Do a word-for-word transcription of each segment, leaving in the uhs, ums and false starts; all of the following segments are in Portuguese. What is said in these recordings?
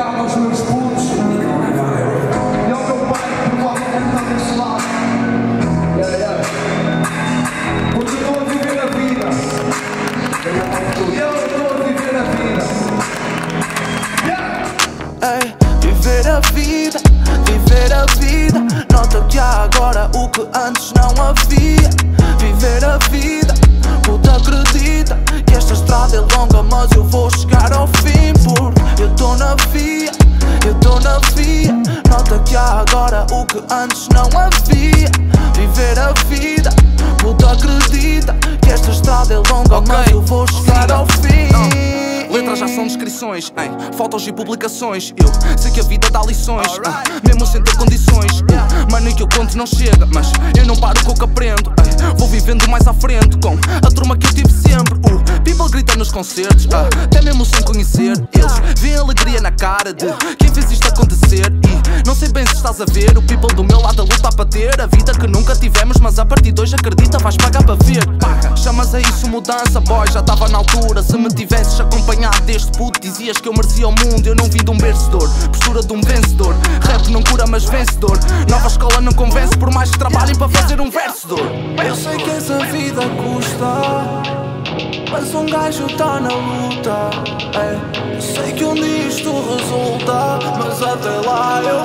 dedicado aos meus putos e ao meu pai que provavelmente está deste lado. Yeah, yeah. Continuo a viver a vida. Eu estou a viver a vida. Yeah. Ei, viver a vida, viver a vida. Nota que há agora o que antes não havia. Viver a vida, puta acredita que esta estrada é longa, mas eu vou chegar ao fim. Porque eu tô na via, eu tô na via. Nota que há agora o que antes não havia. Viver a vida, puta acredita que esta estrada é longa, okay, mas eu vou chegar ao fim. Não. Letras já são descrições, hein? Fotos e publicações. Eu sei que a vida dá lições, right. uh, mesmo sem ter condições. uh, Mano, e que eu conto não chega, mas eu não paro com o que aprendo. uh, Vou vivendo mais à frente com a turma que eu tive sempre. O uh, people grita nos concertos, uh, até mesmo sem conhecer. Eles veem alegria na cara de quem fez isto acontecer. E não sei bem se estás a ver o people do meu lado a lutar para ter a vida que nunca tivemos, mas a partir de hoje acredita, vais pagar para ver. Chamas a isso mudança, boy, já estava na altura. Se me tivesses acompanhado deste puto, dizias que eu merecia o mundo. Eu não vim de um vencedor, postura de um vencedor. Rap não cura mas vencedor. Nova escola não convence por mais que trabalhem para fazer um vencedor. Eu sei que essa vida custa, mas um gajo tá na luta. Ei, eu sei que um dia isto resulta, mas até lá eu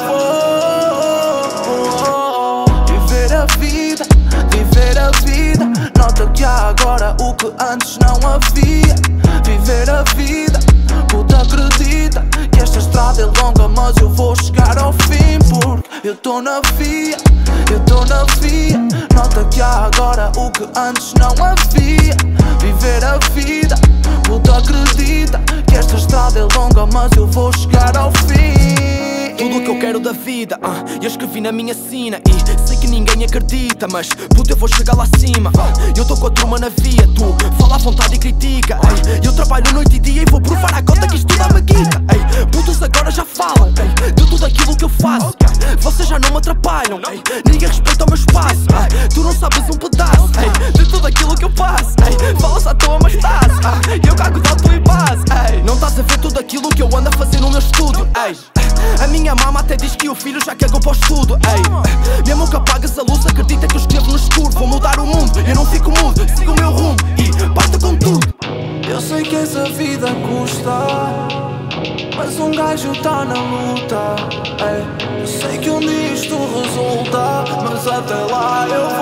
vou. Viver a vida, viver a vida. Nota que há agora o que antes não havia. Viver a vida, puta acredita que esta estrada é longa, mas eu vou chegar ao fim. Porque eu tô na via, eu tô na via. Nota que há agora o que antes não havia. Viver a vida, puta acredita que esta estrada é longa, mas eu vou chegar ao fim. Tudo o que eu quero da vida, uh, eu escrevi na minha sina. E sei que ninguém acredita, mas puto eu vou chegar lá acima. uh, Eu tô com a turma na via, tu fala à vontade e critica. Ei, eu trabalho noite e dia e vou provar à conta que isto tudo me guita. Ei, putos agora já falam, ei, de tudo aquilo que eu faço. Ei, vocês já não me atrapalham, ei, ninguém respeita o meu espaço. Ei, tu não sabes um pedaço, ei, de tudo aquilo que eu faço. Ei, falas à toa mas estás, ei, eu cago de alto e base. Ei, não estás a ver tudo aquilo que eu ando a fazer no meu estúdio. Ei, a minha mama até diz que o filho já cagou para o estudo. Ei, mesmo que apagas a luz, acredita que eu escrevo no escuro. Vou mudar o mundo, eu não fico mudo, sigo o meu rumo e basta com tudo. Eu sei que essa vida custa, mas um gajo tá na luta. Ei, eu sei que um dia isto resulta, mas até lá eu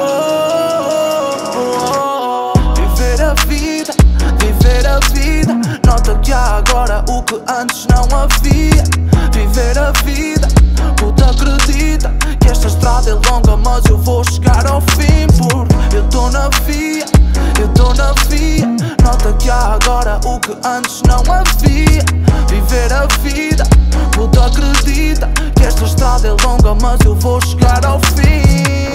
vou. Viver a vida, viver a vida. Nota que há agora o que antes não havia. Viver a vida, puta acredita que esta estrada é longa, mas eu vou chegar ao fim. Porque eu tô na via, eu tô na via. Nota que há agora o que antes não havia. Viver a vida, puta acredita que esta estrada é longa, mas eu vou chegar ao fim.